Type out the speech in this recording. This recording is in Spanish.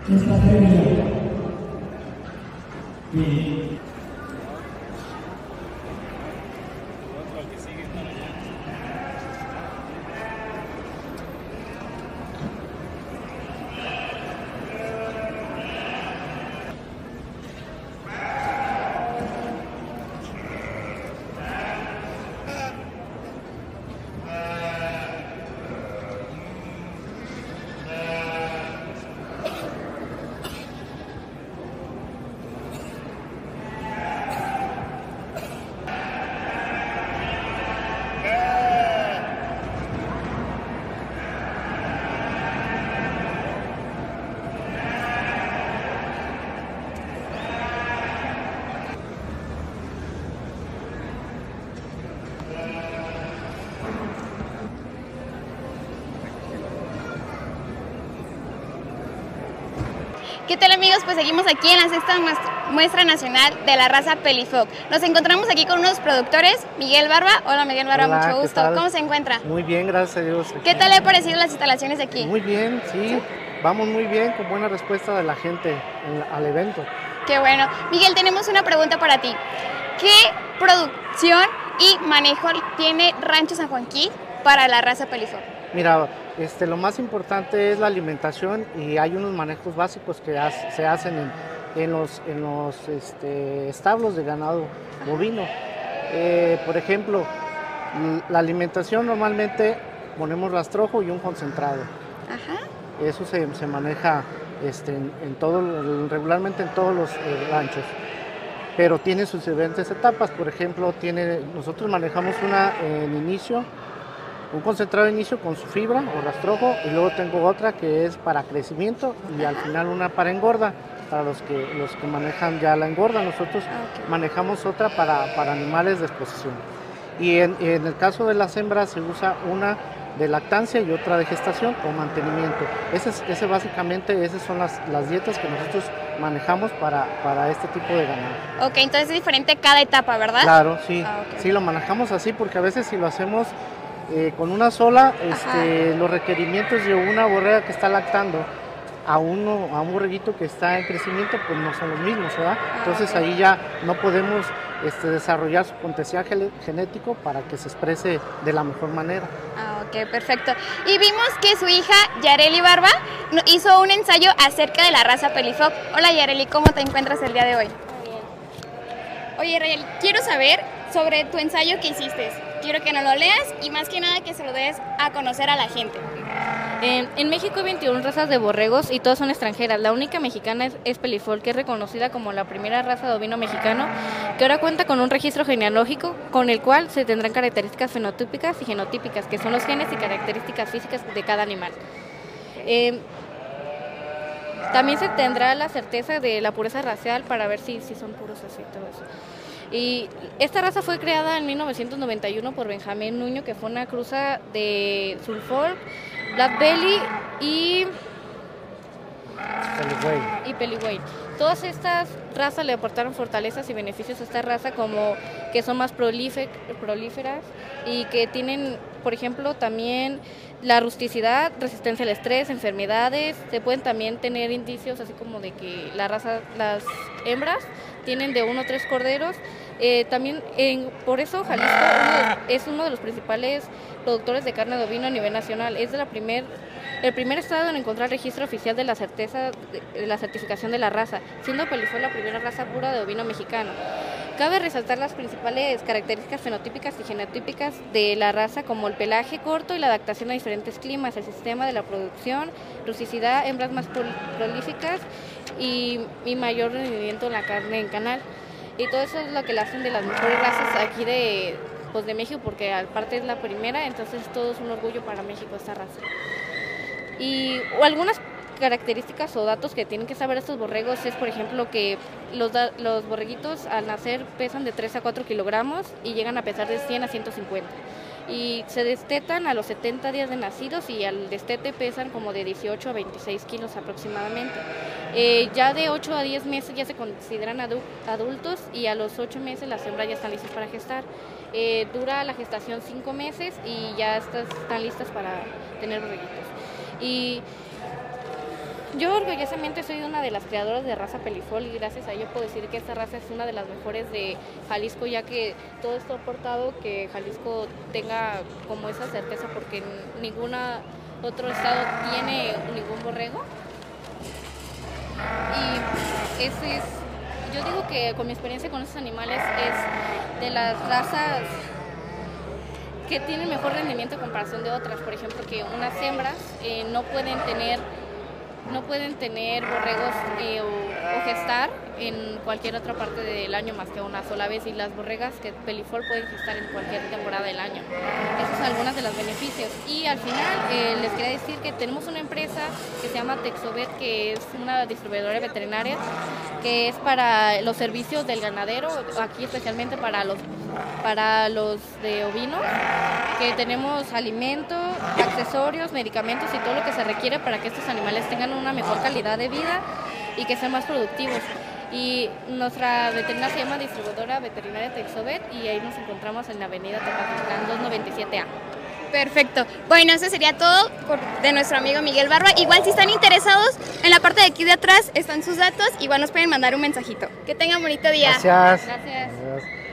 esta feria. Y ¿qué tal, amigos? Pues seguimos aquí en la sexta muestra nacional de la raza Pelifoc. Nos encontramos aquí con unos productores, Miguel Barba. Hola, Miguel Barba, hola, mucho gusto. ¿Cómo se encuentra? Muy bien, gracias a Dios. ¿Qué tal le ha parecido las instalaciones de aquí? Muy bien, sí, vamos muy bien, con buena respuesta de la gente al evento. Qué bueno. Miguel, tenemos una pregunta para ti. ¿Qué producción y manejo tiene Rancho San Joaquín para la raza Pelifoc? Mira, lo más importante es la alimentación y hay unos manejos básicos que se hacen en los establos de ganado bovino. Por ejemplo, la alimentación normalmente ponemos rastrojo y un concentrado. Ajá. Eso se maneja regularmente en todos los ranchos, pero tiene sus diferentes etapas. Por ejemplo, nosotros manejamos una en inicio, un concentrado de inicio con su fibra o rastrojo, y luego tengo otra que es para crecimiento y al final una para engorda, para los que manejan ya la engorda. Nosotros manejamos otra para animales de exposición. Y en el caso de las hembras se usa una de lactancia y otra de gestación o mantenimiento. Básicamente esas son las dietas que nosotros manejamos para este tipo de ganado. Ok, entonces es diferente cada etapa, ¿verdad? Claro, sí. Sí, lo manejamos así porque a veces si lo hacemos con una sola, los requerimientos de una borrega que está lactando a un borreguito que está en crecimiento, pues no son los mismos, ¿verdad? Entonces ahí ya no podemos desarrollar su potencial genético para que se exprese de la mejor manera. Ok, perfecto. Y vimos que su hija, Yareli Barba, hizo un ensayo acerca de la raza Pelifoc. Hola, Yareli, ¿cómo te encuentras el día de hoy? Muy bien. Oye, Yareli, quiero saber sobre tu ensayo que hiciste. Quiero que nos lo leas y más que nada que se lo des a conocer a la gente. En México hay 21 razas de borregos y todas son extranjeras. La única mexicana es Pelifoc, que es reconocida como la primera raza de ovino mexicano, que ahora cuenta con un registro genealógico con el cual se tendrán características fenotípicas y genotípicas, que son los genes y características físicas de cada animal. También se tendrá la certeza de la pureza racial para ver si son puros así todo eso. Y esta raza fue creada en 1991 por Benjamín Nuño, que fue una cruza de Suffolk, Black Belly y Peliway. Todas estas razas le aportaron fortalezas y beneficios a esta raza, como que son más prolíferas y que tienen, por ejemplo, también la rusticidad, resistencia al estrés, enfermedades. Se pueden también tener indicios así como de que las hembras tienen de 1 a 3 corderos. También por eso Jalisco es uno de los principales productores de carne de ovino a nivel nacional. Es el primer estado en encontrar registro oficial de la certificación de la raza, siendo Pelifoc la primera raza pura de ovino mexicano. Cabe resaltar las principales características fenotípicas y genotípicas de la raza, como el pelaje corto y la adaptación a diferentes climas, el sistema de la producción, rusticidad, hembras más prolíficas y mayor rendimiento en la carne en canal. Y todo eso es lo que la hacen de las mejores razas aquí de México, porque aparte es la primera, entonces todo es un orgullo para México esta raza. Y algunas características o datos que tienen que saber estos borregos es, por ejemplo, que los borreguitos al nacer pesan de 3 a 4 kilogramos y llegan a pesar de 100 a 150. Y se destetan a los 70 días de nacidos y al destete pesan como de 18 a 26 kilos aproximadamente. Ya de 8 a 10 meses ya se consideran adultos y a los 8 meses las hembras ya están listas para gestar. Dura la gestación 5 meses y ya están listas para tener borreguitos. Y Yo orgullosamente soy una de las creadoras de raza Pelifol y gracias a ello puedo decir que esta raza es una de las mejores de Jalisco, ya que todo esto ha aportado que Jalisco tenga como esa certeza, porque ningún otro estado tiene ningún borrego. Y ese es, yo digo que con mi experiencia con estos animales es de las razas que tienen mejor rendimiento en comparación de otras. Por ejemplo, que unas hembras no pueden tener borregos o gestar en cualquier otra parte del año más que una sola vez, y las borregas que Pelifol pueden gestar en cualquier temporada del año. Esos son algunos de los beneficios. Y al final les quería decir que tenemos una empresa que se llama Texovet, que es una distribuidora veterinaria que es para los servicios del ganadero, aquí especialmente para los de ovinos, que tenemos alimentos, accesorios, medicamentos y todo lo que se requiere para que estos animales tengan una mejor calidad de vida y que sean más productivos. Y nuestra veterinaria se llama Distribuidora Veterinaria Texovet y ahí nos encontramos en la avenida Tepatitlán 297A. Perfecto. Bueno, eso sería todo de nuestro amigo Miguel Barba. Igual si están interesados, en la parte de aquí de atrás están sus datos, igual nos pueden mandar un mensajito. Que tengan bonito día. Gracias. Gracias. Gracias.